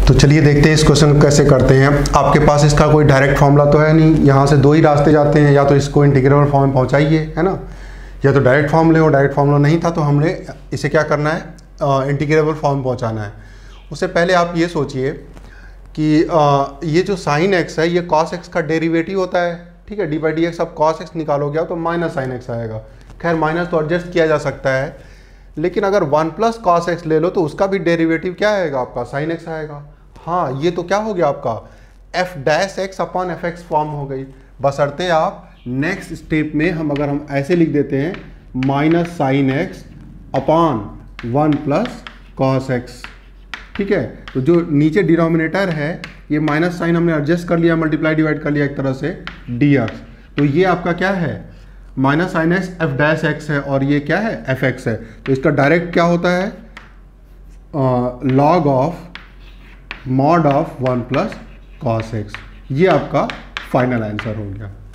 तो चलिए देखते हैं इस क्वेश्चन को कैसे करते हैं। आपके पास इसका कोई डायरेक्ट फॉर्मूला तो है नहीं, यहाँ से दो ही रास्ते जाते हैं, या तो इसको इंटीग्रेबल फॉर्म में पहुँचाइए, है ना, या तो डायरेक्ट फॉर्मूले हो। डायरेक्ट फॉर्मूला नहीं था तो हमने इसे क्या करना है, इंटीग्रेबल फॉर्म में पहुँचाना है। उससे पहले आप ये सोचिए कि ये जो साइन एक्स है ये कॉस एक्स का डेरिवेटिव होता है, ठीक है। डी बाई डी एक्स, अब कॉस एक्स निकालोगे आप तो माइनस साइन एक्स आएगा। खैर माइनस तो एडजस्ट किया जा सकता है, लेकिन अगर वन प्लस कॉस एक्स ले लो तो उसका भी डेरिवेटिव क्या आएगा आपका, साइन एक्स आएगा। हाँ, ये तो क्या हो गया आपका F dash X upon F X form हो गई। बशर्ते आप नेक्स्ट स्टेप में अगर हम ऐसे लिख देते हैं minus sine X upon one plus cos X, ठीक है। तो जो नीचे डिनोमिनेटर है ये माइनस साइन हमने एडजस्ट कर लिया, मल्टीप्लाई डिवाइड कर लिया एक तरह से डी एक्स। तो ये आपका क्या है, minus sine X F dash X है, और ये क्या है, एफ एक्स है। तो इसका डायरेक्ट क्या होता है, log of mod of one plus cos X. ये आपका फाइनल आंसर हो गया।